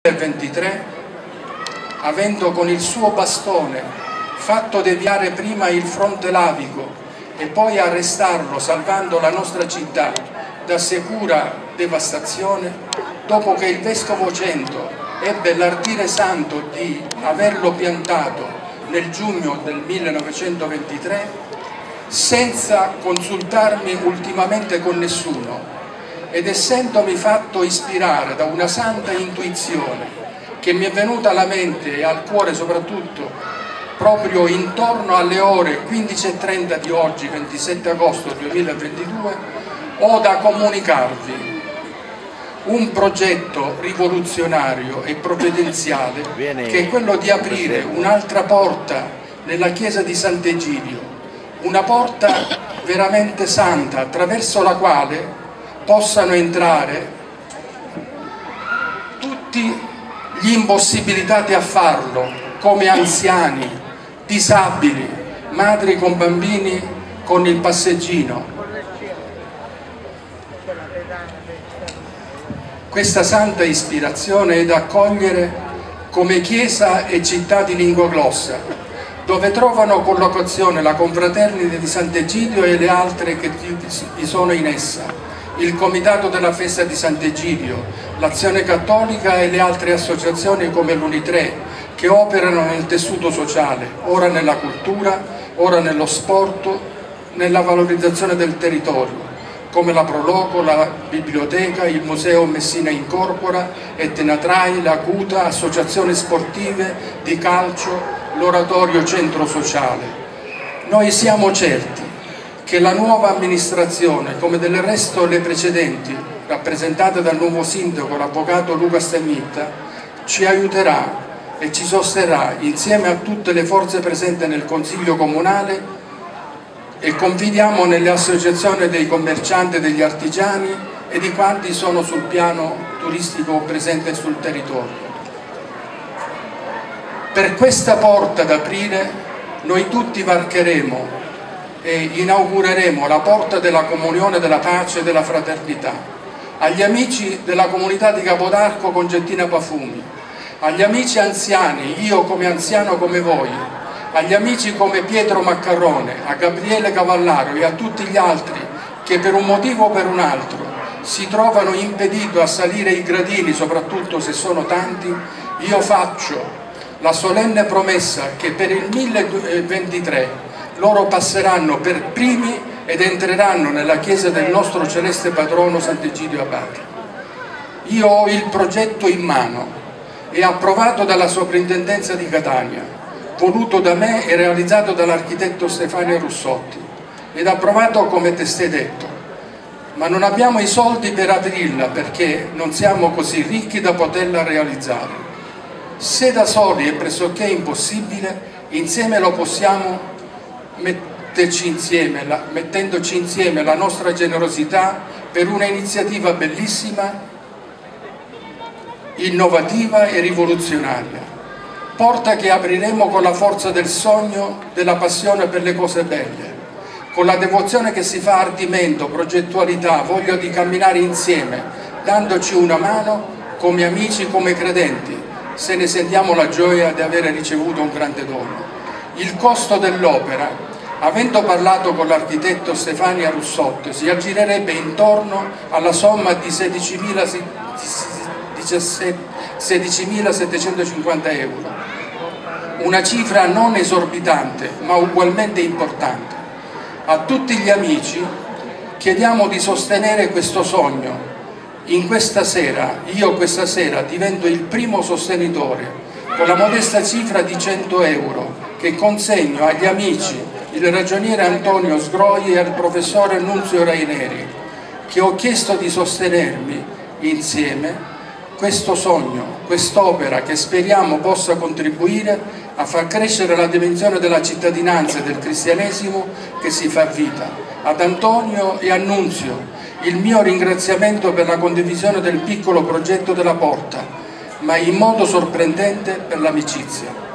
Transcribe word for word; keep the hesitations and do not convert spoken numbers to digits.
ventitré, avendo con il suo bastone fatto deviare prima il fronte lavico e poi arrestarlo salvando la nostra città da sicura devastazione, dopo che il vescovo Cento ebbe l'ardire santo di averlo piantato nel giugno del millenovecentoventitré, senza consultarmi ultimamente con nessuno, ed essendomi fatto ispirare da una santa intuizione che mi è venuta alla mente e al cuore soprattutto proprio intorno alle ore quindici e trenta di oggi, ventisette agosto duemilaventidue, ho da comunicarvi un progetto rivoluzionario e provvidenziale che è quello di aprire un'altra porta nella chiesa di Sant'Egidio, una porta veramente santa attraverso la quale possano entrare tutti gli impossibilitati a farlo, come anziani, disabili, madri con bambini con il passeggino. Questa santa ispirazione è da accogliere come chiesa e città di lingua glossa, dove trovano collocazione la confraternita di Sant'Egidio e le altre che vi sono in essa, il Comitato della Festa di Sant'Egidio, l'Azione Cattolica e le altre associazioni come l'Unitre, che operano nel tessuto sociale, ora nella cultura, ora nello sport, nella valorizzazione del territorio, come la Proloco, la Biblioteca, il Museo Messina Incorpora, Etnatrai, la Cuta, associazioni sportive, di calcio, l'Oratorio Centro Sociale. Noi siamo certi che la nuova amministrazione, come del resto le precedenti, rappresentate dal nuovo sindaco, l'avvocato Luca Stagnitta, ci aiuterà e ci sosterrà insieme a tutte le forze presenti nel Consiglio Comunale e confidiamo nelle associazioni dei commercianti e degli artigiani e di quanti sono sul piano turistico presente sul territorio. Per questa porta ad aprire noi tutti varcheremo e inaugureremo la porta della comunione, della pace e della fraternità. Agli amici della comunità di Capodarco Concettina Pafumi, agli amici anziani, io come anziano come voi, agli amici come Pietro Maccarrone, a Gabriele Cavallaro e a tutti gli altri che per un motivo o per un altro si trovano impediti a salire i gradini, soprattutto se sono tanti, io faccio la solenne promessa che per il milleventitré loro passeranno per primi ed entreranno nella chiesa del nostro celeste patrono Sant'Egidio Abate. Io ho il progetto in mano e approvato dalla soprintendenza di Catania, voluto da me e realizzato dall'architetto Stefania Russotti ed approvato come testé detto, ma non abbiamo i soldi per aprirla perché non siamo così ricchi da poterla realizzare. Se da soli è pressoché impossibile, insieme lo possiamo metterci insieme, la, mettendoci insieme la nostra generosità per una iniziativa bellissima, innovativa e rivoluzionaria. Porta che apriremo con la forza del sogno, della passione per le cose belle, con la devozione che si fa ardimento, progettualità, voglia di camminare insieme, dandoci una mano come amici, come credenti, se ne sentiamo la gioia di avere ricevuto un grande dono. Il costo dell'opera, avendo parlato con l'architetto Stefania Russotti, si aggirerebbe intorno alla somma di sedicimilasettecentocinquanta euro, una cifra non esorbitante ma ugualmente importante. A tutti gli amici chiediamo di sostenere questo sogno. In questa sera, io questa sera divento il primo sostenitore con la modesta cifra di cento euro che consegno agli amici, il ragioniere Antonio Sgroi e al professore Nunzio Raineri, che ho chiesto di sostenermi insieme questo sogno, quest'opera che speriamo possa contribuire a far crescere la dimensione della cittadinanza e del cristianesimo che si fa vita. Ad Antonio e a Nunzio il mio ringraziamento per la condivisione del piccolo progetto della porta, ma in modo sorprendente per l'amicizia.